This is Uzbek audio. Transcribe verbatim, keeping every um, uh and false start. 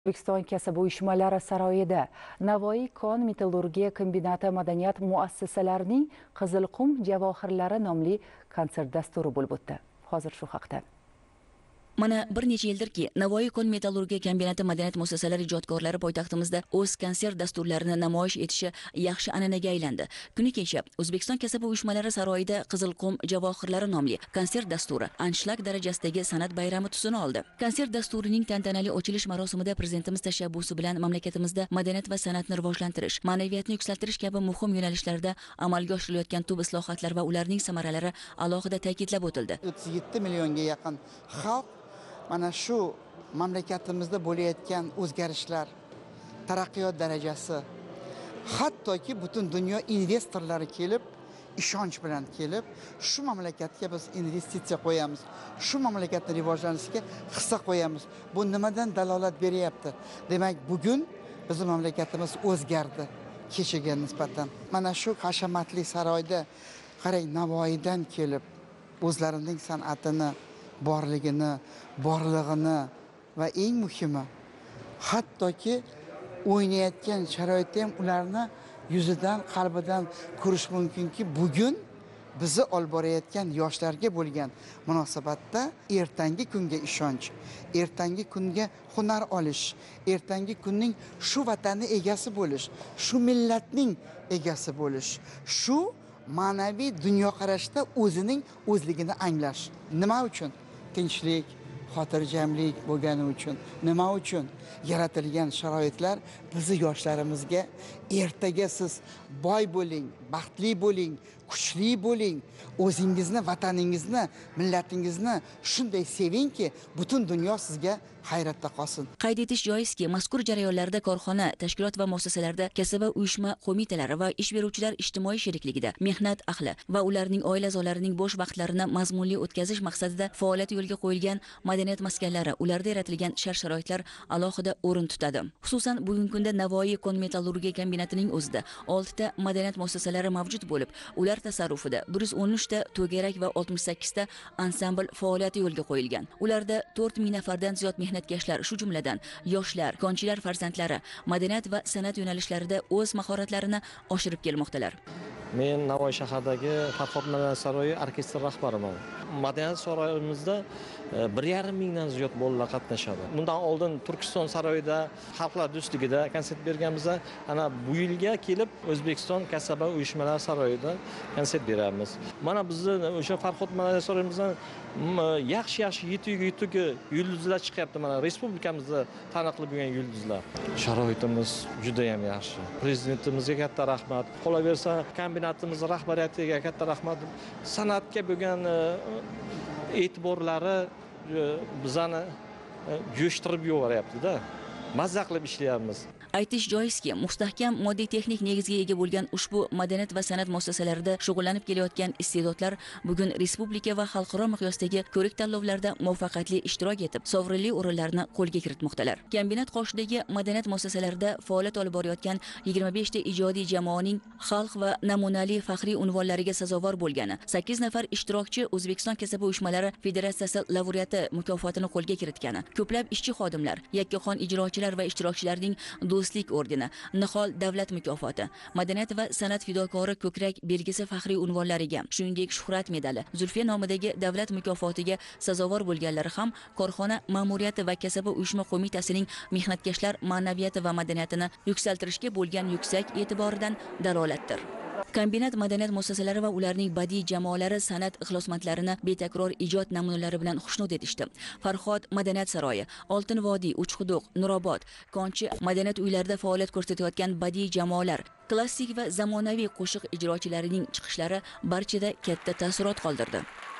O'zbekiston kasb uyushmalari saroyida Navoiy kon metallurgiya kombinati madaniyat muassasalarining Qizilqum javohirlari nomli konsert dasturi bo'lib o'tdi. Hozir shu haqda. Mana bir necha yildirki, Navoiy kon metallurgiya kombinati madaniyat muassasalari ijodkorlari poytaxtimizda o'z konsert dasturlarini namoyish etishi yaxshi an'anaga aylandi. Kuni kecha O'zbekiston kasb uyushmalari saroyida Qizilqum javohirlari nomli konsert dasturi anshlag darajasidagi san'at bayrami tusini oldi. Konsert dasturining tantanali ochilish marosimida prezidentimiz tashabbusi bilan mamlakatimizda madaniyat va san'atni rivojlantirish, ma'naviyatni yuksaltirish kabi muhim yo'nalishlarda amalga oshirilayotgan tub islohotlar va ularning samaralari alohida ta'kidlab o'tildi. o'ttiz yetti millionga yaqin xalq mana shu mamlakatimizda bo'layotgan o'zgarishlar, taraqqiyot darajasi, hattoki butun dunyo investorlari kelib, ishonch bilan kelib, shu mamlakatga biz investitsiya qo'yamiz, shu mamlakatning rivojlanishiga hissa qo'yamiz. Bu nimadan dalolat beryapti? Demak, bugun bizning mamlakatimiz o'zgardi kechaga nisbatan. Mana shu hashamatli saroyda qarang, Navoiydan kelib, o'zlarining san'atini, borligini, borlig'ini va eng muhimi, hattoki o'ynayotgan sharoitda ham ularni yuzidan, qalbidan ko'rish mumkinki, bugun bizni olib borayotgan yoshlarga bo'lgan munosabatda ertangi kunga ishonch, ertangi kunga hunar olish, ertangi kunning shu vatanning egasi bo'lish, shu millatning egasi bo'lish, shu ma'naviy dunyoqarashda o'zining o'zligini anglash. Nima uchun? Tinchlik, xotirjamlik bo'lgani uchun. Nima uchun? Yaratilgan sharoitlar bizni yoshlarimizga ertaga siz boy bo'ling, baxtli bo'ling, kuchli bo'ling, o'zingizni, vataningizni, millatingizni shunday sevingki, butun dunyo sizga hayratda qolsin. Qayd etish joizki, mazkur jarayonlarda korxona, tashkilot va muassasalarda kasaba uyushma qo'mitalari va ish beruvchilar ijtimoiy sherikligida mehnat ahli va ularning oila a'zolarining bo'sh vaqtlarini mazmunli o'tkazish maqsadida faoliyat yo'lga qo'yilgan madaniyat maskanlari, ularda yaratilgan shart-sharoitlar alohida o'rin tutadi. Xususan, bugungi kunda Navoiy kon metallurgiya kombinatining o'zida olti ta madaniyat muassasalari mavjud bo'lib, ular tasarrufida bir yuz o'n uch ta to'garak va oltmish sakkiz ta ansambl faoliyati yo'lga qo'yilgan. Ularda to'rt ming nafardan ziyod mehnatkashlar, shu jumladan yoshlar, konchilar farzandlari madaniyat va san'at yo'nalishlarida o'z mahoratlarini oshirib kelmoqdalar. Men Navoiy shahridagi Farhod madaniyat saroyi orkestr rahbariman. Madaniyat saroyimizda bir yarim mingdan ziyod bolalar qatnashadi. Bundan oldin Turkiston saroyida xalqlar do'stligida konsert berganimizda, ana bu yilga kelib O'zbekiston kasaba uyushmalari saroyida konsert beramiz. Mana bizni o'sha Farhod madaniyat saroyimizdan yaxshi-yaxshi yetuk-yetuk yulduzlar chiqyapti. Mana respublikamizda taniqli bo'lgan yulduzlar. Sharoitimiz juda ham yaxshi. Prezidentimizga katta rahmat. Qolaversa, kombinatimiz rahbariyatiga katta rahmat. San'atga bo'lgan e'tiborlari bizani jo'shtirib yuboryapti-da. Mazza qilib ishlayapmiz. Aytish joizki, mustahkam moddiy texnik negizga ega bo'lgan ushbu madaniyat va san'at muassasalarida shug'ullanib kelayotgan iste'dodlar bugun respublika va xalqaro miqyosdagi ko'rik tanlovlarda muvaffaqiyatli ishtirok etib, sovrinli o'rinlarni qo'lga kiritmoqdalar. Kombinat qoshidagi madaniyat muassasalarida faoliyat olib borayotgan yigirma besh ta ijodiy jamoaning xalq va namunali faxriy unvonlariga sazovor bo'lgani sakkiz nafar ishtirokchi O'zbekiston kasaba uyushmalari federatsiyasi laureati mukofotini qo'lga kiritgani, ko'plab ishchi xodimlar, yakkaxon ijrochilar va ishtirokchilarning Do'stlik ordeni, Nihol davlat mukofoti, madaniyat va san'at fidokori ko'krak belgisi faxriy unvonlariga, shuningdek Shuhrat medali, Zulfiya nomidagi davlat mukofotiga sazovor bo'lganlari ham korxona ma'muriyati va kasaba uyushma qo'mitasining mehnatkashlar ma'naviyati va madaniyatini yuksaltirishga bo'lgan yuksak e'tiboridan dalolatdir. Kombinat madaniyat muassasalari va ularning badiiy jamoalari san'at ixlosmandlarini betakror ijod namunalari bilan xushnud etishdi. Farhod madaniyat saroyi, Oltin vodiy, Uchquduq, Nurobod, Konchi madaniyat uylarida faoliyat ko'rsatayotgan badiiy jamoalar, klassik va zamonaviy qo'shiq ijrochilarining chiqishlari barchada katta taassurot qoldirdi.